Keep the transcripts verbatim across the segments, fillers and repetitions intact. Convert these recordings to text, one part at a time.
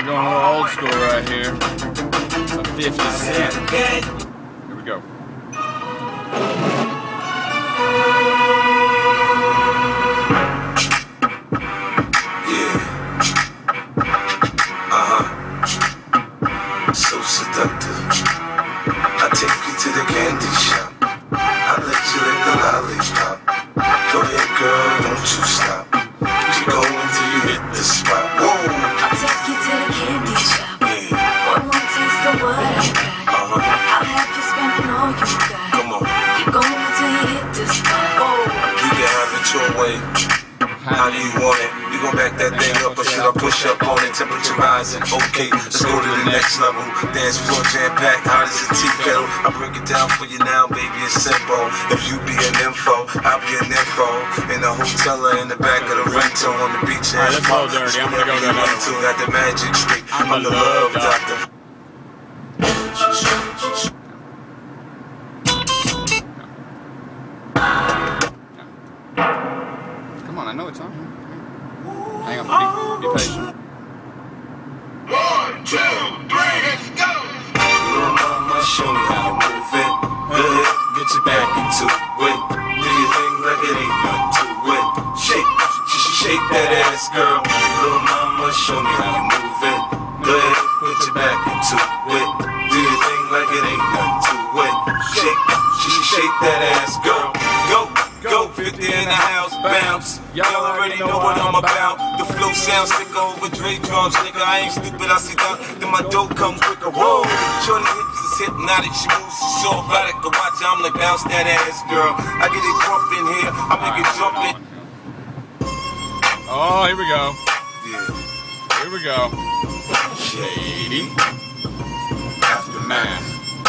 Alright, going a little old school right here. Some fifty cent. Here we go. Yeah. Uh-huh. So seductive. I take you to the candy shop. I let you lick the lollipop. Go ahead, girl, don't you stop. Keep going till you hit the spot. Whoa. I'll take you to the candy shop. Yeah. One more taste of what I got. Uh-huh. I'll have you spending all you got. Come on. Keep going till you hit the spot. Whoa. You can have it your way. How do you want it? You gon' back that thing up or should I push up on it? Temperature rising, okay, let's go to the next level. Dance floor jam-packed, hot as a tea kettle. I break it down for you now, baby, it's simple. If you be an info, I'll be an info. In the hotel or in the back of the rental on the beach. Alright, let's go dirty, I'm gonna go to another one. Got the magic stick, I'm the love doctor. Come on, I know it's on. Hang on, be, be patient. One, two, three, let's go! Little mama, show me how to move it. Go ahead, get your back into it. Do your thing like it ain't nothing to it. Shake, sh shake that ass, girl. Little mama, show me how to move it. Go ahead, put your back into it. Do your thing like it ain't nothing to it. Shake, sh shake that ass, girl. Go! Go, fifty in the house, bounce. Y'all already know what I'm about. The flow sounds sicker over Dre drums, nigga. I ain't stupid, I see that. Then my dope come quicker. Whoa, shorty hips is hypnotic. She moves, she's so erotic. Go watch, I'm like bounce that ass, girl. I get it crump in here, I make it jump it. Oh, here we go. Yeah, Here we go. Shady. Aftermath.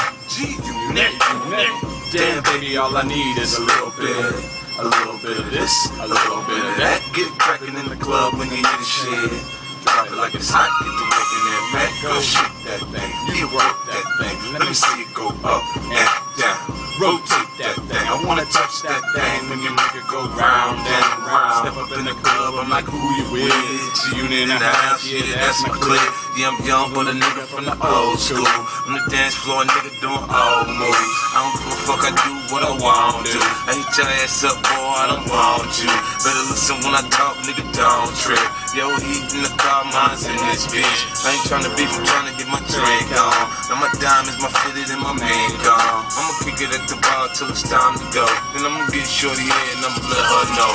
G, you neck, you neck. Damn, baby, all I need is a little bit. A little bit of this, a little bit of that. Get it crackin' in the club when you hear the shit. Drop it like it's hot, get the work in that back. Go shake that thing, you work that thing. Let me see it go up and down. Rotate that thing, I wanna touch that thing when you make it go round and round. Step up in the club, I'm like, who you with? G-Unit in the house, yeah, that's my clique. Yeah, I'm young, but a nigga from the old school. On the dance floor, a nigga doing old moves. I don't give a fuck, I do what I want to. I hit your ass up, boy, I don't want you. Better listen when I talk, nigga, don't trip. Yo, heat in the car, mine's in this bitch. I ain't tryna beef, I'm tryna get my drink on. Now my diamonds, my fitted, and my main gone. I'ma kick it at the bar till it's time to go. Then I'ma get shorty here and I'ma let her know.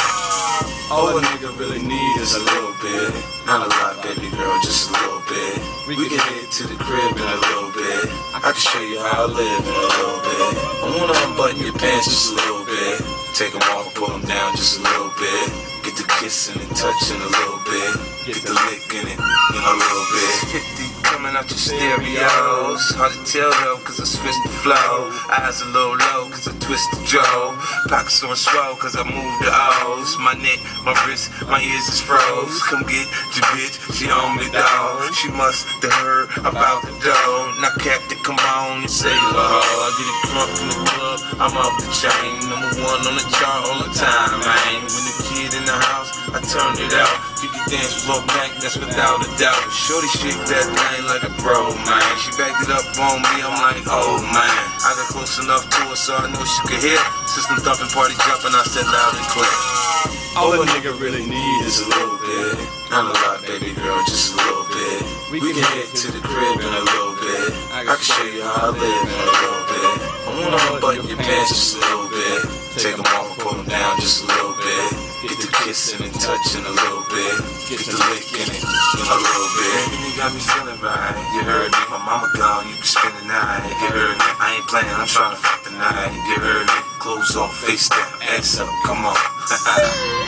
All a nigga really need is a little bit. Not a lot, baby girl, just a little bit. We can head to the crib in a little bit. I can show you how I live in a little bit. I wanna unbutton your pants just a little bit. Take them off, pull them down just a little bit. Get the kissing and touching a little bit. Get the licking it in a little bit. fifty coming out your stereos. Hard to tell though, cause I switched the flow. Eyes a little low, cause I twist the jaw. Pockets on swell, cause I move the O's. My neck, my wrist, my ears is froze. Come get your bitch, she on me, dog. She must have heard about the dough. Now Captain, come on and say hello. I get it crunk in the club, I'm off the chain. Number one on the chart all the time, man. When the kid in the house, I turned it out. You can dance floor back, that's without a doubt. Shorty shake that thing like a pro, man. She backed it up on me, I'm like, oh man. I got close enough to her so I know she could hear. System thumping, party jumping, I said loud and clear. All a nigga really need is a little bit. Not a lot, baby girl, just a little bit. We can head to the crib in a little bit. I can show you how I live in a little bit. I wanna unbutton your pants just a little bit. Take them off and pull them down just a little bit. Get the kissing and touching a little bit. Get the licking it in a little bit. You got me feeling right. You heard me. My mama gone, you can spend the night. You heard me. I ain't playing, I'm trying to fuck the night. You heard me. Clothes off, face down, ass up, come on.